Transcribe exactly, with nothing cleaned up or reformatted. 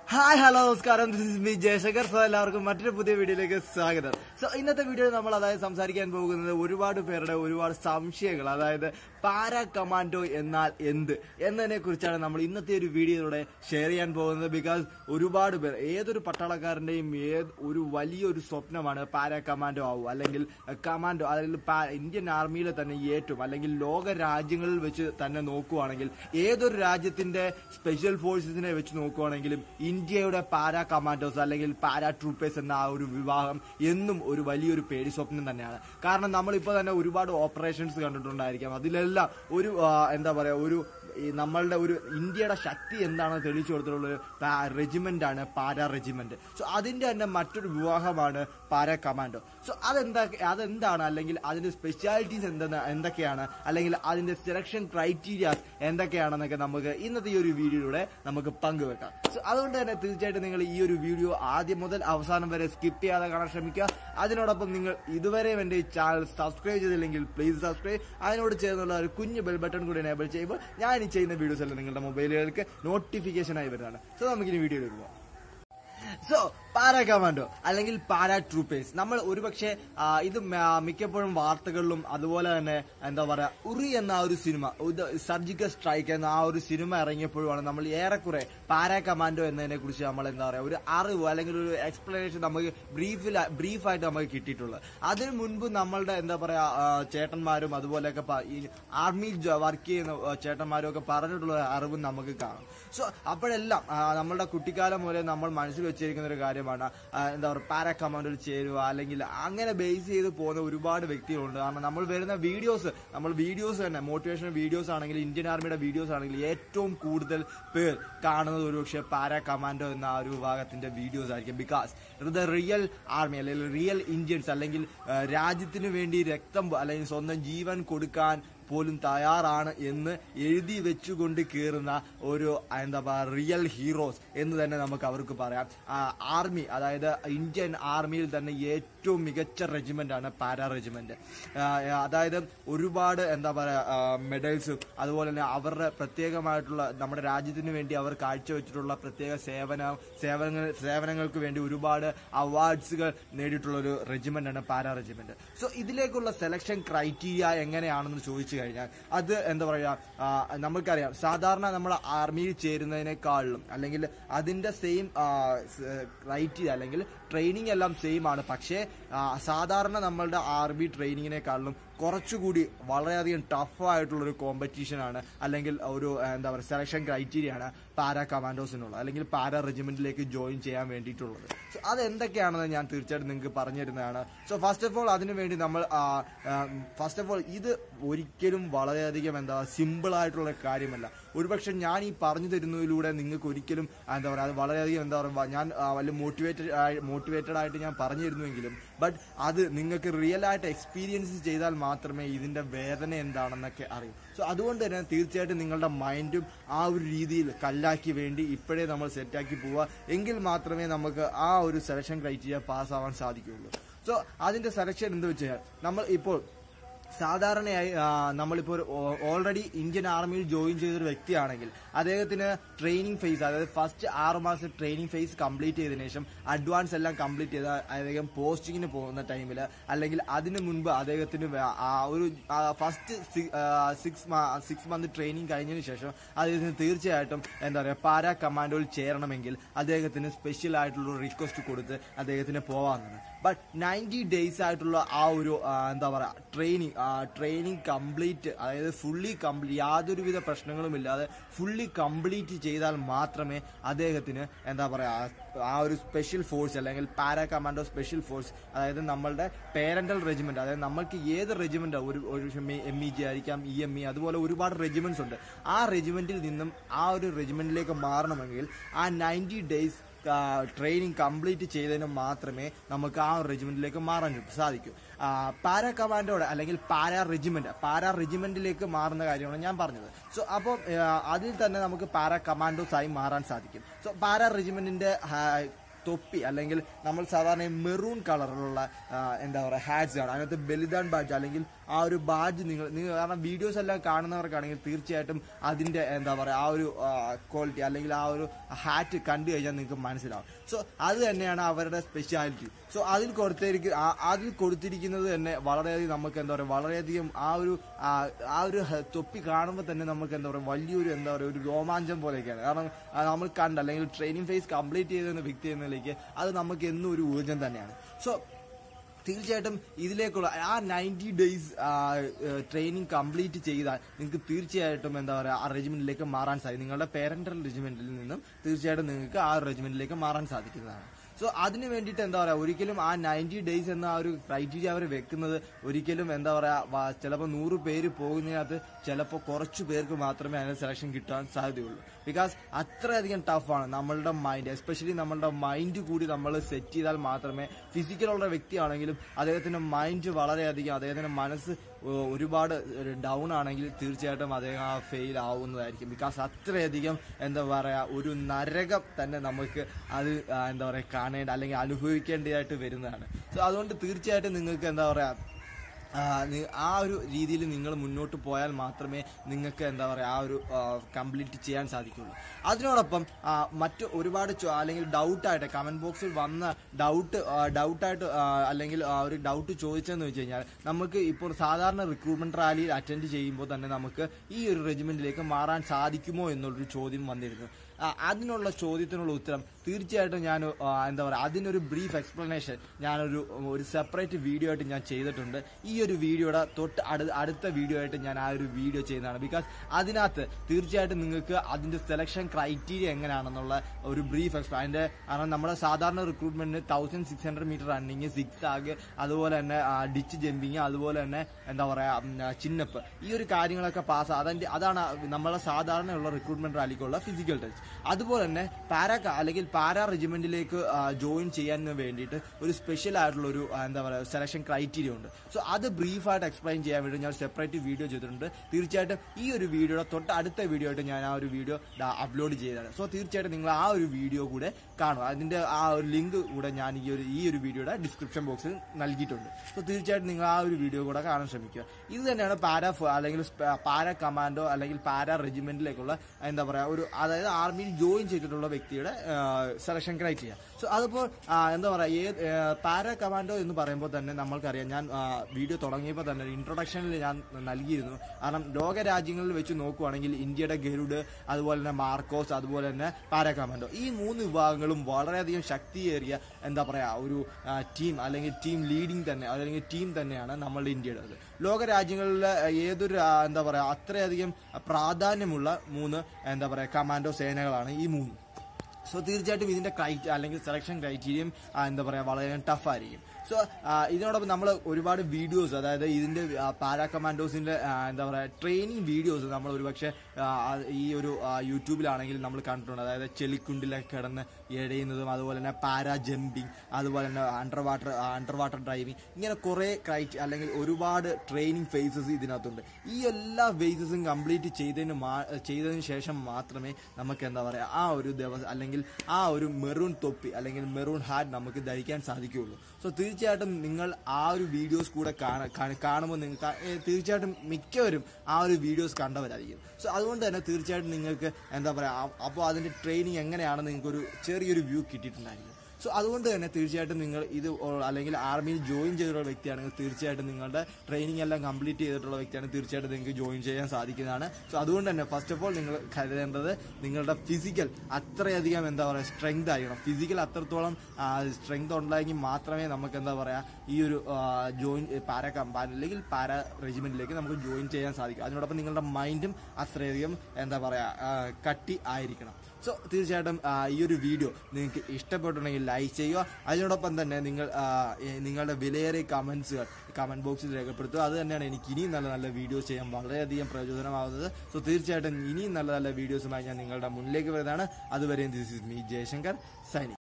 Hi hello നമസ്കാരം, this is me Jayashankar. So എല്ലാവർക്കും മറ്റൊരു പുതിയ വീഡിയോയിലേക്ക് സ്വാഗതം. സോ ഇന്നത്തെ വീഡിയോയിൽ നമ്മൾ അതായത് സംസാരിക്കാൻ പോകുന്നത് ഒരുപാട് പേരുടെ ഒരുപാട് സംശയങ്ങൾ, അതായത് പാരാ കമാൻഡോ എന്നാൽ എന്ത് എന്നതിനെ കുറിച്ചാണ് നമ്മൾ ഇന്നത്തെ ഒരു വീഡിയോയിലൂടെ ഷെയർ ചെയ്യാൻ പോകുന്നത്. ബിക്കോസ് ഒരുപാട് പേർ, ഏതൊരു പട്ടാളക്കാരന്റെയും ഏത് ഒരു വലിയൊരു സ്വപ്നമാണ് പാരാ കമാൻഡോ ആവുക, അല്ലെങ്കിൽ കമാൻഡോ, അല്ലെങ്കിൽ ഇന്ത്യൻ ആർമിയിലെ തന്നെ ഏറ്റവും, അല്ലെങ്കിൽ ലോക രാജ്യങ്ങളിൽ വെച്ച് തന്നെ നോക്കുവാണെങ്കിൽ ഏതൊരു രാജ്യത്തിന്റെ സ്പെഷ്യൽ ഫോഴ്സസിനെ വെച്ച് നോക്കുവാണെങ്കിലും ഇന്ത്യയുടെ പാരാ കമാൻഡോസ് അല്ലെങ്കിൽ പാരാ ട്രൂപ്പേഴ്സ് എന്ന ആ ഒരു വിഭാഗം എന്നും ഒരു വലിയൊരു പേടി സ്വപ്നം തന്നെയാണ്. കാരണം നമ്മളിപ്പോൾ തന്നെ ഒരുപാട് ഓപ്പറേഷൻസ് കണ്ടിട്ടുണ്ടായിരിക്കാം. അതിലെല്ലാം ഒരു എന്താ പറയാ, ഒരു നമ്മളുടെ ഒരു ഇന്ത്യയുടെ ശക്തി എന്താണെന്ന് തെളിയിച്ചു കൊടുത്തിട്ടുള്ള റെജിമെന്റ് ആണ് പാരാ റെജിമെന്റ്. സോ അതിന്റെ തന്നെ മറ്റൊരു വിഭാഗമാണ് പാരാ കമാൻഡോ. സോ അതെന്താ അതെന്താണ് അല്ലെങ്കിൽ അതിന്റെ സ്പെഷ്യാലിറ്റീസ് എന്തെന്ന് എന്തൊക്കെയാണ്, അല്ലെങ്കിൽ അതിന്റെ സെലക്ഷൻ ക്രൈറ്റീരിയാസ് എന്തൊക്കെയാണെന്നൊക്കെ നമുക്ക് ഇന്നത്തെ ഈ ഒരു വീഡിയോയിലൂടെ നമുക്ക് പങ്കുവെക്കാം. സോ അതുകൊണ്ട് തന്നെ തീർച്ചയായിട്ടും നിങ്ങൾ ഈ ഒരു വീഡിയോ ആദ്യം മുതൽ അവസാനം വരെ സ്കിപ്പ് ചെയ്യാതെ കാണാൻ ശ്രമിക്കുക. അതിനോടൊപ്പം നിങ്ങൾ ഇതുവരെയും എന്റെ ഈ ചാനൽ സബ്സ്ക്രൈബ് ചെയ്തില്ലെങ്കിൽ പ്ലീസ് സബ്സ്ക്രൈബ്, അതിനോട് ചേർന്നുള്ള ഒരു കുഞ്ഞു ബെൽ ബട്ടൺ കൂടി എനേബിൾ ചെയ്യുമ്പോൾ ഞാൻ ഈ ചെയ്യുന്ന വീഡിയോസ് എല്ലാം നിങ്ങളുടെ മൊബൈലുകൾക്ക് നോട്ടിഫിക്കേഷൻ ആയി വരുന്നതാണ്. സോ നമുക്കിനി വീഡിയോ എടുക്കുക. സോ പാരാ കമാൻഡോ അല്ലെങ്കിൽ പാരാ ട്രൂപ്പേഴ്സ്, നമ്മൾ ഒരുപക്ഷെ ഇത് മിക്കപ്പോഴും വാർത്തകളിലും അതുപോലെ തന്നെ എന്താ പറയാ ഉറി എന്ന ഒരു സിനിമ, സർജിക്കൽ സ്ട്രൈക്ക് എന്ന ആ ഒരു സിനിമ ഇറങ്ങിയപ്പോഴുമാണ് നമ്മൾ ഏറെക്കുറെ പാരാ കമാൻഡോ എന്നതിനെ കുറിച്ച് നമ്മൾ എന്താ പറയാ ഒരു അറിവ് അല്ലെങ്കിൽ ഒരു എക്സ്പ്ലനേഷൻ നമുക്ക് ബ്രീഫിൽ ബ്രീഫായിട്ട് നമുക്ക് കിട്ടിയിട്ടുള്ളത്. അതിനു മുൻപ് നമ്മളുടെ എന്താ പറയാ ചേട്ടന്മാരും അതുപോലെയൊക്കെ ഈ ആർമിയിൽ വർക്ക് ചെയ്യുന്ന ചേട്ടന്മാരും ഒക്കെ പറഞ്ഞിട്ടുള്ള അറിവും നമുക്ക് കാണും. സോ അപ്പോഴെല്ലാം നമ്മളുടെ കുട്ടിക്കാലം മുതലേ നമ്മൾ മനസ്സിൽ വെച്ചിരിക്കുന്ന ഒരു കാര്യമാണ് എന്താ പറയുക പാരാ കമാൻഡോയിൽ ചേരുക, അല്ലെങ്കിൽ അങ്ങനെ ബേസ് ചെയ്ത് പോകുന്ന ഒരുപാട് വ്യക്തികളുണ്ട്. കാരണം നമ്മൾ വരുന്ന വീഡിയോസ് നമ്മൾ വീഡിയോസ് തന്നെ മോട്ടിവേഷണൽ വീഡിയോസ് ആണെങ്കിൽ, ഇന്ത്യൻ ആർമിയുടെ വീഡിയോസ് ആണെങ്കിൽ ഏറ്റവും കൂടുതൽ പേർ കാണുന്നത് ഒരുപക്ഷെ പാരാ കമാൻഡോ എന്ന ആ ഒരു വിഭാഗത്തിന്റെ വീഡിയോസ് ആയിരിക്കും. ബിക്കോസ് ദ റിയൽ ആർമി അല്ലെങ്കിൽ റിയൽ ഇന്ത്യൻസ്, അല്ലെങ്കിൽ രാജ്യത്തിന് വേണ്ടി രക്തം അല്ലെങ്കിൽ സ്വന്തം ജീവൻ കൊടുക്കാൻ പോലും തയ്യാറാണ് എന്ന് എഴുതി വെച്ചുകൊണ്ട് കയറുന്ന ഒരു എന്താ പറയുക റിയൽ ഹീറോസ് എന്ന് തന്നെ നമുക്ക് അവർക്ക് പറയാം. ആർമി, അതായത് ഇന്ത്യൻ ആർമിയിൽ തന്നെ ഏറ്റവും മികച്ച റെജിമെന്റ് ആണ് പാരാ റെജിമെന്റ്. അതായത് ഒരുപാട് എന്താ പറയുക മെഡൽസും അതുപോലെ തന്നെ അവരുടെ പ്രത്യേകമായിട്ടുള്ള നമ്മുടെ രാജ്യത്തിന് വേണ്ടി അവർ കാഴ്ചവെച്ചിട്ടുള്ള പ്രത്യേക സേവന സേവനങ്ങൾ സേവനങ്ങൾക്ക് വേണ്ടി ഒരുപാട് അവാർഡ്സുകൾ നേടിയിട്ടുള്ള ഒരു റെജിമെന്റ് ആണ് പാരാ റെജിമെന്റ്. സോ ഇതിലേക്കുള്ള സെലക്ഷൻ ക്രൈറ്റീരിയ എങ്ങനെയാണെന്ന് ചോദിച്ചു കഴിഞ്ഞാൽ അത് എന്താ പറയാ, നമുക്കറിയാം സാധാരണ നമ്മൾ ആർമിയിൽ ചേരുന്നതിനേക്കാളും അല്ലെങ്കിൽ അതിന്റെ സെയിം ക്രൈറ്റീരിയ അല്ലെങ്കിൽ ട്രെയിനിങ് എല്ലാം സെയിം ആണ്. പക്ഷേ സാധാരണ നമ്മളുടെ ആർമി ട്രെയിനിങ്ങിനേക്കാളും കുറച്ചുകൂടി വളരെയധികം ടഫ് ആയിട്ടുള്ളൊരു കോമ്പറ്റീഷനാണ് അല്ലെങ്കിൽ ഒരു എന്താ പറയുക സെലക്ഷൻ ക്രൈറ്റീരിയ ആണ് പാരാ കമാൻഡോസിനുള്ളത്, അല്ലെങ്കിൽ പാരാ റെജിമെന്റിലേക്ക് ജോയിൻ ചെയ്യാൻ വേണ്ടിയിട്ടുള്ളത്. സോ അതെന്തൊക്കെയാണെന്ന് ഞാൻ തീർച്ചയായിട്ടും നിങ്ങൾക്ക് പറഞ്ഞു തരുന്നതാണ്. സോ ഫസ്റ്റ് ഓഫ് ഓൾ അതിനുവേണ്ടി നമ്മൾ ഫസ്റ്റ് ഓഫ് ഓൾ ഇത് ഒരിക്കലും വളരെയധികം എന്താ സിമ്പിൾ ആയിട്ടുള്ള കാര്യമല്ല. ഒരുപക്ഷെ ഞാൻ ഈ പറഞ്ഞു തരുന്നതിലൂടെ നിങ്ങൾക്ക് ഒരിക്കലും എന്താ പറയുക അത് വളരെയധികം എന്താ പറയുക ഞാൻ വലിയ മോട്ടിവേറ്റഡ് മോട്ടിവേറ്റഡ് ആയിട്ട് ഞാൻ പറഞ്ഞു തരുന്നുവെങ്കിലും ബട്ട് അത് നിങ്ങൾക്ക് റിയൽ ആയിട്ട് എക്സ്പീരിയൻസ് ചെയ്താൽ മാത്രമേ ഇതിന്റെ വേദന എന്താണെന്നൊക്കെ അറിയൂ. സോ അതുകൊണ്ട് തന്നെ തീർച്ചയായിട്ടും നിങ്ങളുടെ മൈൻഡും ആ ഒരു രീതിയിൽ കല്ലാക്കി വേണ്ടി ഇപ്പോഴേ നമ്മൾ സെറ്റാക്കി പോവുക, എങ്കിൽ മാത്രമേ നമുക്ക് ആ ഒരു സെലക്ഷൻ ക്രൈറ്റീരിയ പാസ്സാവാൻ സാധിക്കുകയുള്ളൂ. സോ അതിന്റെ സെലക്ഷൻ എന്ത് വെച്ചാൽ നമ്മൾ ഇപ്പോൾ സാധാരണയായി നമ്മളിപ്പോൾ ഓൾറെഡി ഇന്ത്യൻ ആർമിയിൽ ജോയിൻ ചെയ്തൊരു വ്യക്തിയാണെങ്കിൽ അദ്ദേഹത്തിന് ട്രെയിനിങ് ഫേസ്, അതായത് ഫസ്റ്റ് ആറ് മാസം ട്രെയിനിങ് ഫേസ് കംപ്ലീറ്റ് ചെയ്തതിനു ശേഷം അഡ്വാൻസ് എല്ലാം കംപ്ലീറ്റ് ചെയ്ത അദ്ദേഹം പോസ്റ്റിങ്ങിന് പോകുന്ന ടൈമിൽ, അല്ലെങ്കിൽ അതിനു മുൻപ് അദ്ദേഹത്തിന് ഒരു first six six month training കഴിഞ്ഞതിന് ശേഷം അദ്ദേഹത്തിന് തീർച്ചയായിട്ടും എന്താ പറയുക പാരാ കമാൻഡോയിൽ ചേരണമെങ്കിൽ അദ്ദേഹത്തിന് സ്പെഷ്യൽ ആയിട്ടുള്ള റിക്വസ്റ്റ് കൊടുത്ത് അദ്ദേഹത്തിന് പോവാമെന്നാണ്. ബട്ട് നയൻറ്റി ഡേയ്സ് ആയിട്ടുള്ള ആ ഒരു എന്താ പറയുക ട്രെയിനിങ് ട്രെയിനിങ് കംപ്ലീറ്റ്, അതായത് ഫുള്ളി കംപ്ലീറ്റ് യാതൊരുവിധ പ്രശ്നങ്ങളുമില്ലാതെ ഫുള്ളി കംപ്ലീറ്റ് ചെയ്താൽ മാത്രമേ അദ്ദേഹത്തിന് എന്താ പറയുക ആ ഒരു സ്പെഷ്യൽ ഫോഴ്സ് അല്ലെങ്കിൽ പാരാ കമാൻഡോ സ്പെഷ്യൽ ഫോഴ്സ്, അതായത് നമ്മളുടെ പേരന്റൽ റെജിമെന്റ്, അതായത് നമ്മൾക്ക് ഏത് റെജിമെന്റ് ഒരു ഒരു എം ഇ ജി ആയിരിക്കാം, ഇ എം ഇ, അതുപോലെ ഒരുപാട് റെജിമെന്റ്സ് ഉണ്ട്. ആ റെജിമെന്റിൽ നിന്നും ആ ഒരു റെജിമെന്റിലേക്ക് മാറണമെങ്കിൽ ആ നയൻറ്റി ഡേയ്സ് ട്രെയിനിങ് കംപ്ലീറ്റ് ചെയ്തതിന് മാത്രമേ നമുക്ക് ആ റെജിമെന്റിലേക്ക് മാറാൻ സാധിക്കൂ. പാരാ കമാൻഡോയുടെ അല്ലെങ്കിൽ പാരാ റെജിമെന്റ് പാരാ റെജിമെന്റിലേക്ക് മാറുന്ന കാര്യമാണ് ഞാൻ പറഞ്ഞത്. സോ അപ്പോൾ അതിൽ തന്നെ നമുക്ക് പാരാ കമാൻഡോസ് ആയി മാറാൻ സാധിക്കും. സോ പാരാ റെജിമെന്റിന്റെ തൊപ്പി അല്ലെങ്കിൽ നമ്മൾ സാധാരണ മെറൂൺ കളറിലുള്ള എന്താ പറയുക ഹാറ്റ്സ് ആണ്. അതിനകത്ത് ബലിദാൻ ബാഡ്ജ് അല്ലെങ്കിൽ ആ ഒരു ബാഡ്ജ് നിങ്ങൾ നിങ്ങൾ കാരണം വീഡിയോസ് എല്ലാം കാണുന്നവർക്കാണെങ്കിൽ തീർച്ചയായിട്ടും അതിന്റെ എന്താ പറയുക ആ ഒരു ക്വാളിറ്റി അല്ലെങ്കിൽ ആ ഒരു ഹാറ്റ് കണ്ടു കഴിഞ്ഞാൽ നിങ്ങൾക്ക് മനസ്സിലാവും. സോ അത് തന്നെയാണ് അവരുടെ സ്പെഷ്യാലിറ്റി. സോ അതിൽ കൊടുത്തിരിക്കുന്ന അതിൽ കൊടുത്തിരിക്കുന്നത് തന്നെ വളരെയധികം നമുക്ക് എന്താ പറയുക വളരെയധികം ആ ഒരു ആ ഒരു തൊപ്പി കാണുമ്പോൾ തന്നെ നമുക്ക് എന്താ പറയുക വലിയൊരു എന്താ പറയുക ഒരു രോമാഞ്ചം പോലെയൊക്കെയാണ്. കാരണം നമ്മൾ കണ്ട് അല്ലെങ്കിൽ ട്രെയിനിങ് ഫേസ് കംപ്ലീറ്റ് ചെയ്ത വ്യക്തി എന്നതിലേക്ക് അത് നമുക്ക് എന്നും ഒരു ഊർജ്ജം തന്നെയാണ്. സോ തീർച്ചയായിട്ടും ഇതിലേക്കുള്ള ആ നയൻറ്റി ഡേയ്സ് ട്രെയിനിങ് കംപ്ലീറ്റ് ചെയ്താൽ നിങ്ങൾക്ക് തീർച്ചയായിട്ടും എന്താ പറയുക ആ റെജിമെന്റിലേക്ക് മാറാൻ സാധിക്കും. നിങ്ങളുടെ പേരന്റൽ റെജിമെന്റിൽ നിന്നും തീർച്ചയായിട്ടും നിങ്ങൾക്ക് ആ റെജിമെന്റിലേക്ക് മാറാൻ സാധിക്കുന്നതാണ്. സോ അതിന് വേണ്ടിയിട്ട് എന്താ പറയുക ഒരിക്കലും ആ നയൻറ്റി ഡേയ്സ് എന്ന ആ ഒരു ക്രൈറ്റീരിയ അവർ വെക്കുന്നത് ഒരിക്കലും എന്താ പറയുക ചിലപ്പോൾ നൂറ് പേര് പോകുന്നതിനകത്ത് ചിലപ്പോൾ കുറച്ച് പേർക്ക് മാത്രമേ അതിന് സെലക്ഷൻ കിട്ടാൻ സാധ്യതയുള്ളൂ. ബിക്കോസ് അത്രയധികം ടഫാണ് നമ്മളുടെ മൈൻഡ്, എസ്പെഷ്യലി നമ്മളുടെ മൈൻഡ് കൂടി നമ്മൾ സെറ്റ് ചെയ്താൽ മാത്രമേ ഫിസിക്കലുള്ള വ്യക്തിയാണെങ്കിലും അദ്ദേഹത്തിന്റെ മൈൻഡ് വളരെയധികം അദ്ദേഹത്തിന്റെ മനസ്സ് ഒരുപാട് ഡൗൺ ആണെങ്കിൽ തീർച്ചയായിട്ടും അദ്ദേഹം ആ ഫെയിൽ ആവുന്നതായിരിക്കും. ബിക്കോസ് അത്രയധികം എന്താ പറയുക ഒരു നരകം തന്നെ നമുക്ക് അത് എന്താ പറയുക കാണേണ്ട അല്ലെങ്കിൽ അനുഭവിക്കേണ്ടതായിട്ട് വരുന്നതാണ്. സോ അതുകൊണ്ട് തീർച്ചയായിട്ടും നിങ്ങൾക്ക് എന്താ പറയുക ആ ഒരു രീതിയിൽ നിങ്ങൾ മുന്നോട്ട് പോയാൽ മാത്രമേ നിങ്ങൾക്ക് എന്താ പറയുക ആ ഒരു കംപ്ലീറ്റ് ചെയ്യാൻ സാധിക്കുള്ളൂ. അതിനോടൊപ്പം മറ്റ് ഒരുപാട് അല്ലെങ്കിൽ ഡൗട്ടായിട്ട് കമന്റ് ബോക്സിൽ വന്ന ഡൗട്ട് ഡൗട്ടായിട്ട് അല്ലെങ്കിൽ ഒരു ഡൗട്ട് ചോദിച്ചതെന്ന് വെച്ച് കഴിഞ്ഞാൽ നമുക്ക് ഇപ്പോൾ സാധാരണ റിക്രൂട്ട്മെന്റ് റാലിയിൽ അറ്റൻഡ് ചെയ്യുമ്പോൾ തന്നെ നമുക്ക് ഈ ഒരു റെജിമെന്റിലേക്ക് മാറാൻ സാധിക്കുമോ എന്നുള്ളൊരു ചോദ്യം വന്നിരുന്നു. അതിനുള്ള ചോദ്യത്തിനുള്ള ഉത്തരം തീർച്ചയായിട്ടും ഞാൻ എന്താ പറയുക അതിനൊരു ബ്രീഫ് എക്സ്പ്ലനേഷൻ ഞാനൊരു ഒരു സെപ്പറേറ്റ് വീഡിയോ ആയിട്ട് ഞാൻ ചെയ്തിട്ടുണ്ട്. ഈ ഒരു വീഡിയോയുടെ തൊട്ട് അടുത്ത വീഡിയോ ആയിട്ട് ഞാൻ ആ ഒരു വീഡിയോ ചെയ്യുന്നതാണ്. ബിക്കോസ് അതിനകത്ത് തീർച്ചയായിട്ടും നിങ്ങൾക്ക് അതിന്റെ സെലക്ഷൻ ക്രൈറ്റീരിയ എങ്ങനെയാണെന്നുള്ള ഒരു ബ്രീഫ് എക്സ്പ്ല അതിന്റെ കാരണം നമ്മുടെ സാധാരണ റിക്രൂട്ട്മെന്റിന് thousand six hundred metre running, six ആഗ്, അതുപോലെ തന്നെ ഡിച്ച് ജമ്പിങ്, അതുപോലെ തന്നെ എന്താ പറയുക ചിന്നപ്പ്, ഈ ഒരു കാര്യങ്ങളൊക്കെ പാസ് അതിന്റെ അതാണ് നമ്മളെ സാധാരണയുള്ള റിക്രൂട്ട്മെന്റ് റാലിക്കുള്ള ഫിസിക്കൽ ടെസ്റ്റ്. അതുപോലെ തന്നെ പാരാ അല്ലെങ്കിൽ പാരാ റെജിമെന്റിലേക്ക് ജോയിൻ ചെയ്യാൻ വേണ്ടിയിട്ട് ഒരു സ്പെഷ്യൽ ആയിട്ടുള്ള ഒരു എന്താ പറയുക സെലക്ഷൻ ക്രൈറ്റീരിയ ഉണ്ട്. സോ അത് ബ്രീഫായിട്ട് എക്സ്പ്ലെയിൻ ചെയ്യാൻ വേണ്ടി ഞാൻ സെപ്പറേറ്റ് വീഡിയോ ചെയ്തിട്ടുണ്ട്. തീർച്ചയായിട്ടും ഈ ഒരു വീഡിയോയുടെ തൊട്ട് അടുത്ത വീഡിയോ ആയിട്ട് ഞാൻ ആ ഒരു വീഡിയോ അപ്ലോഡ് ചെയ്തതാണ്. സോ തീർച്ചയായിട്ടും നിങ്ങൾ ആ ഒരു വീഡിയോ കൂടെ കാണുക. അതിന്റെ ആ ഒരു ലിങ്ക് കൂടെ ഞാൻ ഈ ഒരു ഈ ഒരു വീഡിയോയുടെ ഡിസ്ക്രിപ്ഷൻ ബോക്സിൽ നൽകിയിട്ടുണ്ട്. സോ തീർച്ചയായിട്ടും നിങ്ങൾ ആ ഒരു വീഡിയോ കൂടെ കാണാൻ ശ്രമിക്കുക. ഇത് തന്നെയാണ് പാരാ അല്ലെങ്കിൽ പാരാ കമാൻഡോ അല്ലെങ്കിൽ പാരാ റെജിമെന്റിലേക്കുള്ള എന്താ പറയുക ഒരു അതായത് ആർമിയിൽ ജോയിൻ ചെയ്തിട്ടുള്ള വ്യക്തിയുടെ സെലക്ഷൻ ക്രൈറ്റീരിയ. സോ അതിപ്പോൾ എന്താ പറയുക ഏത് പാരാ കമാൻഡോ എന്ന് പറയുമ്പോൾ തന്നെ നമ്മൾക്കറിയാം, ഞാൻ വീഡിയോ തുടങ്ങിയപ്പോൾ തന്നെ ഇൻട്രൊഡക്ഷനിൽ ഞാൻ നൽകിയിരുന്നു. കാരണം ലോക രാജ്യങ്ങളിൽ വെച്ച് നോക്കുവാണെങ്കിൽ ഇന്ത്യയുടെ ഗരുഡ്, അതുപോലെ തന്നെ മാർക്കോസ്, അതുപോലെ തന്നെ പാരാ കമാൻഡോ, ഈ മൂന്ന് വിഭാഗങ്ങളും വളരെയധികം ശക്തിയേറിയ എന്താ പറയുക ഒരു ടീം അല്ലെങ്കിൽ ടീം ലീഡിങ് തന്നെ അല്ലെങ്കിൽ ടീം തന്നെയാണ് നമ്മളുടെ ഇന്ത്യയുടെ. ലോക രാജ്യങ്ങളിലെ ഏതൊരു എന്താ പറയുക അത്രയധികം പ്രാധാന്യമുള്ള മൂന്ന് എന്താ പറയുക കമാൻഡോ സേനകളാണ് ഈ മൂന്ന്. സോ തീർച്ചയായിട്ടും ഇതിന്റെ ക്രൈറ്റീരിയ അല്ലെങ്കിൽ സെലക്ഷൻ ക്രൈറ്റീരിയയും എന്താ പറയുക വളരെ ടഫായിരിക്കും. സോ ഇതിനോടൊപ്പം നമ്മൾ ഒരുപാട് വീഡിയോസ് അതായത് ഇതിന്റെ പാരാ കമാൻഡോസിന്റെ എന്താ പറയുക ട്രെയിനിങ് വീഡിയോസ് നമ്മൾ ഒരുപക്ഷെ ഈ ഒരു യൂട്യൂബിലാണെങ്കിൽ നമ്മൾ കണ്ടിട്ടുണ്ട്. അതായത് ചെളിക്കുണ്ടിലൊക്കെ കിടന്ന് എഴയുന്നതും, അതുപോലെ തന്നെ പാരാ ജമ്പിങ്, അതുപോലെ തന്നെ under water under water driving, ഇങ്ങനെ കുറെ ക്രൈറ്റീരിയ അല്ലെങ്കിൽ ഒരുപാട് ട്രെയിനിങ് ഫേസസ് ഇതിനകത്തുണ്ട്. ഈ എല്ലാ ഫേസസും കംപ്ലീറ്റ് ചെയ്തതിന് ചെയ്തതിന് ശേഷം മാത്രമേ നമുക്ക് എന്താ പറയുക ആ ഒരു ദിവസം അല്ലെങ്കിൽ ആ ഒരു മെറൂൺ തൊപ്പി അല്ലെങ്കിൽ മെറൂൺ ഹാറ്റ് നമുക്ക് ധരിക്കാൻ സാധിക്കുകയുള്ളൂ. സോ തീർച്ചയായിട്ടും നിങ്ങൾ ആ ഒരു വീഡിയോസ് കൂടെ കാണുമ്പോൾ നിങ്ങൾക്ക് തീർച്ചയായിട്ടും മിക്കവരും ആ ഒരു വീഡിയോസ് കണ്ടവരായിരിക്കും. സോ അതുകൊണ്ട് തന്നെ തീർച്ചയായിട്ടും നിങ്ങൾക്ക് എന്താ പറയുക അപ്പോൾ അതിന്റെ ട്രെയിനിങ് എങ്ങനെയാണെന്ന് നിങ്ങൾക്കൊരു ചെറിയൊരു വ്യൂ കിട്ടിയിട്ടുണ്ടായിരിക്കും. സോ അതുകൊണ്ട് തന്നെ തീർച്ചയായിട്ടും നിങ്ങൾ ഇത് അല്ലെങ്കിൽ ആർമിയിൽ ജോയിൻ ചെയ്തിട്ടുള്ള വ്യക്തിയാണെങ്കിൽ തീർച്ചയായിട്ടും നിങ്ങളുടെ ട്രെയിനിങ് എല്ലാം കംപ്ലീറ്റ് ചെയ്തിട്ടുള്ള വ്യക്തിയാണെങ്കിൽ തീർച്ചയായിട്ടും നിങ്ങൾക്ക് ജോയിൻ ചെയ്യാൻ സാധിക്കുന്നതാണ്. സോ അതുകൊണ്ട് തന്നെ ഫസ്റ്റ് ഓഫ് ഓൾ നിങ്ങൾ കരുതേണ്ടത് നിങ്ങളുടെ ഫിസിക്കൽ അത്രയധികം എന്താ പറയുക സ്ട്രെങ്ത് ആയിരിക്കണം. ഫിസിക്കൽ അത്രത്തോളം സ്ട്രെങ്ത് ഉണ്ടെങ്കിൽ മാത്രമേ നമുക്ക് എന്താ പറയുക ഈ ഒരു ജോയിൻ പാരാ കമ്പാനി അല്ലെങ്കിൽ പാരാ റെജിമെന്റിലേക്ക് നമുക്ക് ജോയിൻ ചെയ്യാൻ സാധിക്കും. അതിനോടൊപ്പം നിങ്ങളുടെ മൈൻഡും അത്രയധികം എന്താ പറയുക കട്ടി ആയിരിക്കണം. സോ തീർച്ചയായിട്ടും ഈ ഒരു വീഡിയോ നിങ്ങൾക്ക് ഇഷ്ടപ്പെട്ടുണ്ടെങ്കിൽ ലൈക്ക് ചെയ്യുക. അതിനോടൊപ്പം തന്നെ നിങ്ങൾ നിങ്ങളുടെ വിലയേറിയ കമന്റ്സുകൾ കമന്റ് ബോക്സിൽ രേഖപ്പെടുത്തുക. അത് തന്നെയാണ് എനിക്ക് ഇനിയും നല്ല നല്ല വീഡിയോസ് ചെയ്യാൻ വളരെയധികം പ്രചോദനമാകുന്നത്. സോ തീർച്ചയായിട്ടും ഇനിയും നല്ല നല്ല വീഡിയോസുമായി ഞാൻ നിങ്ങളുടെ മുന്നിലേക്ക് വരുന്നതാണ്. അതുവരെയും this is me Jayashankar signing.